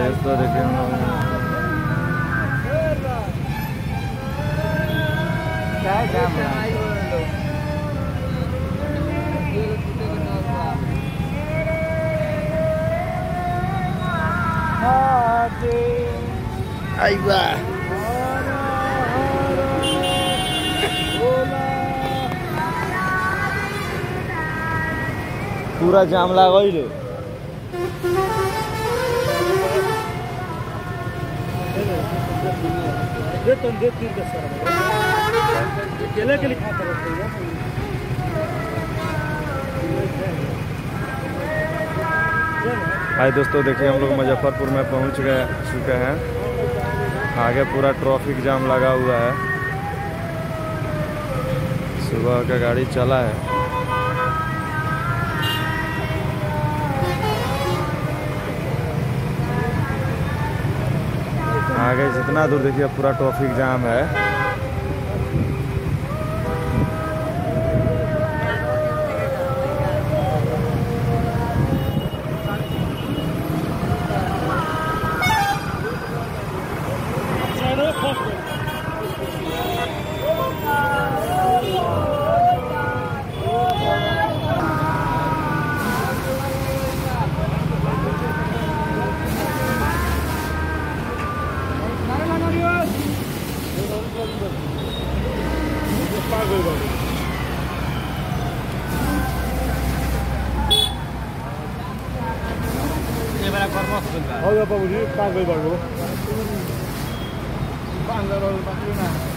तो देखिए हम लोग क्या जाम है। आई बा पूरा जाम लागल हाय दोस्तों, देखिए हम लोग मुजफ्फरपुर में पहुंच चुके हैं। आगे पूरा ट्रैफिक जाम लगा हुआ है। सुबह का गाड़ी चला है। आगे जितना दूर देखिए पूरा ट्रैफिक जाम है। Oh ya Pak Budi, Pak Budi baru. Pak Angga baru Pak Luna.